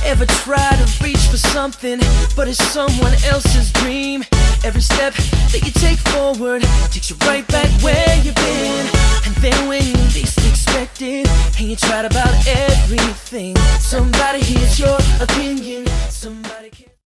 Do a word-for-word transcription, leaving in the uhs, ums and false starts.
Ever try to reach for something, but it's someone else's dream? Every step that you take forward takes you right back where you've been. And then when you least expect it, and you tried about everything, somebody hears your opinion. Somebody